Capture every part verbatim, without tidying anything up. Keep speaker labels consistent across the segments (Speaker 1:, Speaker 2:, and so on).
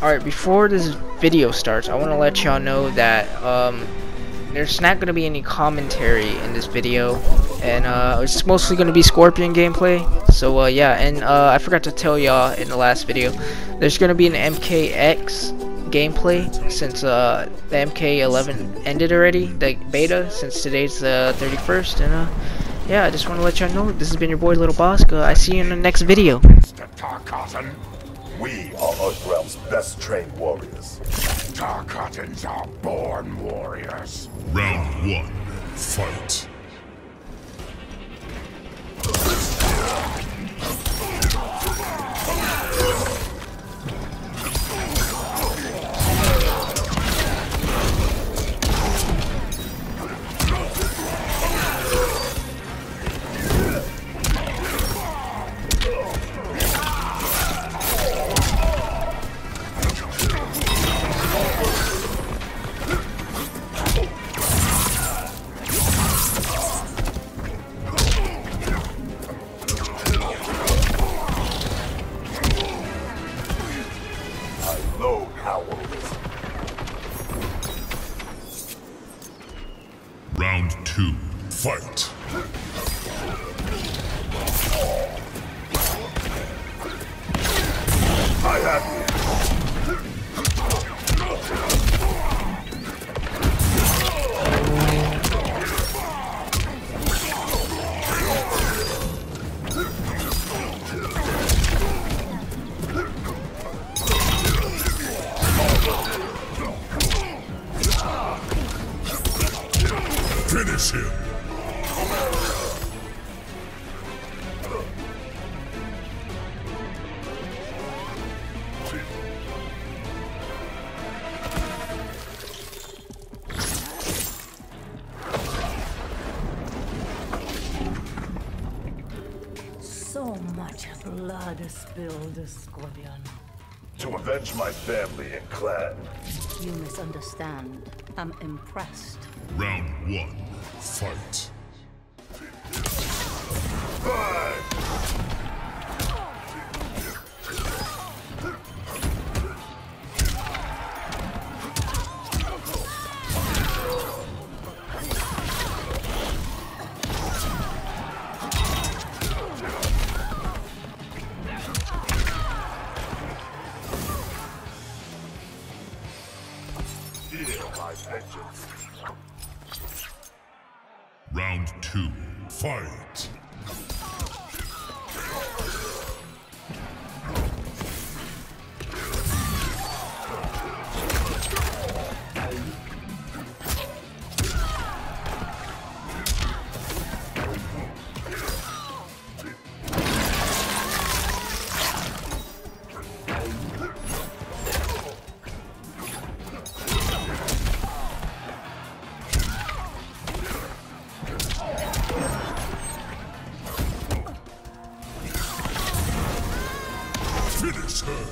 Speaker 1: Alright, before this video starts, I want to let y'all know that um, there's not going to be any commentary in this video, and uh, it's mostly going to be Scorpion gameplay. So uh, yeah, and uh, I forgot to tell y'all in the last video, there's going to be an M K X gameplay since uh, the M K eleven ended already, the beta, since today's the thirty-first, and uh, yeah, I just want to let y'all know, this has been your boy Little Bosca. I see you in the next video.
Speaker 2: Mister Tarkatan, we are Earthrealm's best trained warriors. Tarkatans are born warriors.
Speaker 3: Round one, fight. Round two, fight.
Speaker 2: I have you.
Speaker 3: Finish him.
Speaker 4: So much blood spilled, Scorpion.
Speaker 2: To avenge my family and clan.
Speaker 4: You misunderstand. I'm impressed.
Speaker 3: Round one, fight.
Speaker 2: Feel my vengeance.
Speaker 3: Round two, fight. Finish her.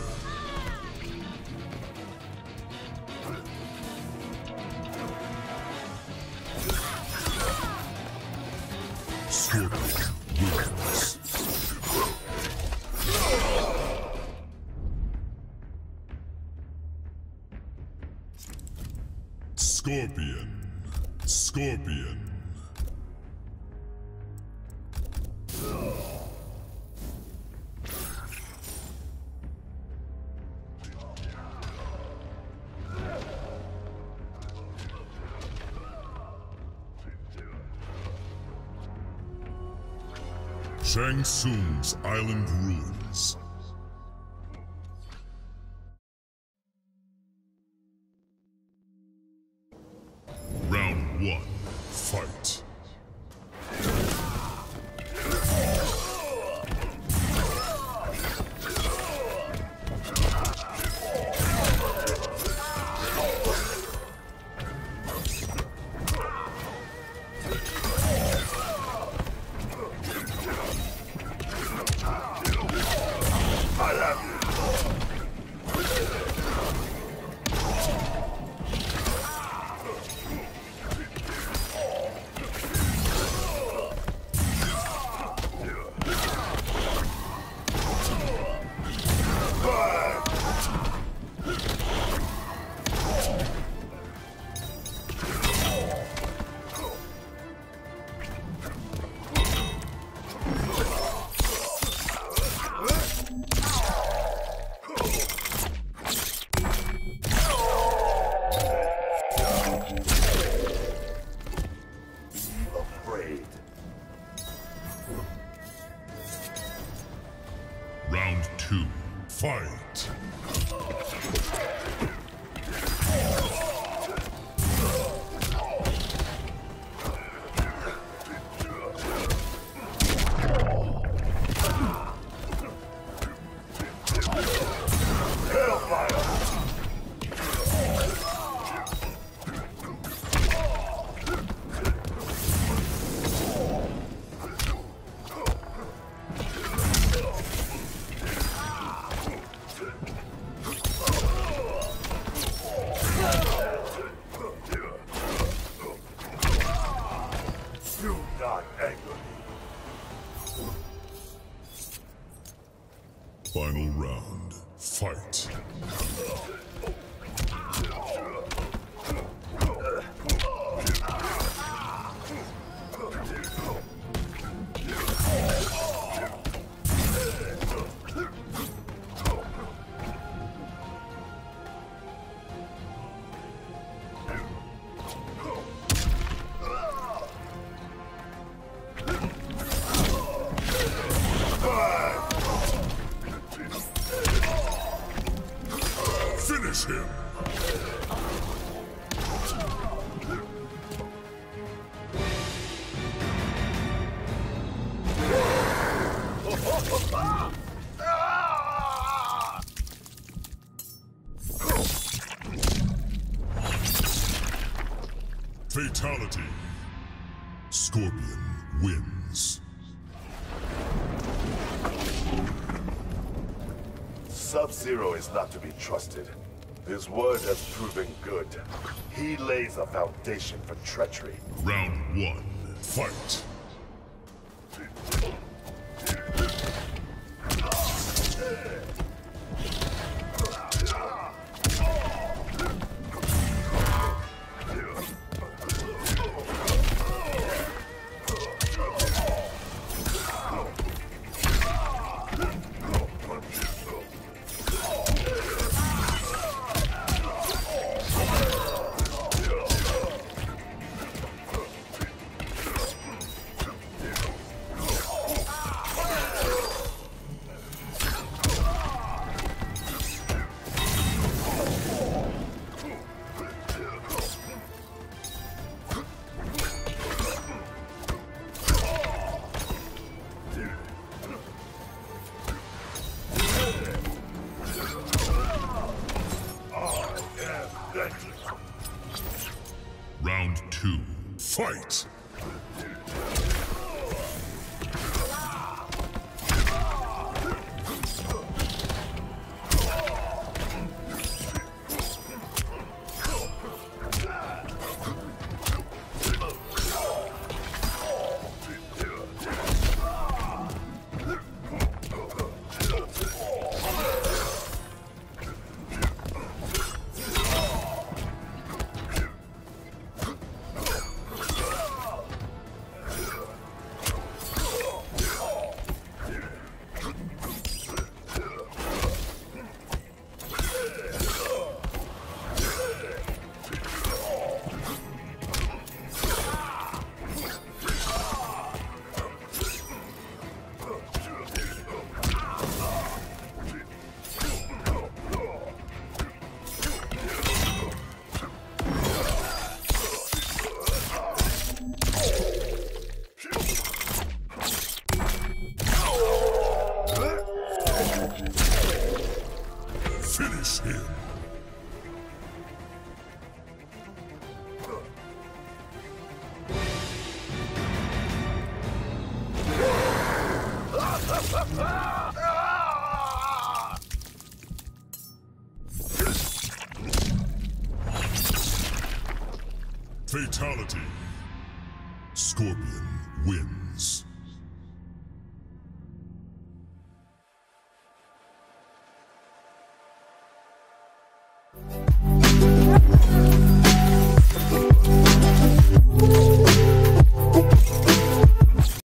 Speaker 3: Scorpion wins. Scorpion. Scorpion. Shang Tsung's Island Ruins. Round one, fight. Fight. Finish him! Fatality. Scorpion wins.
Speaker 2: Sub-Zero is not to be trusted. His word has proven good. He lays a foundation for treachery.
Speaker 3: Round one. Fight. Round two. Fight! Finish him! Fatality. Scorpion wins.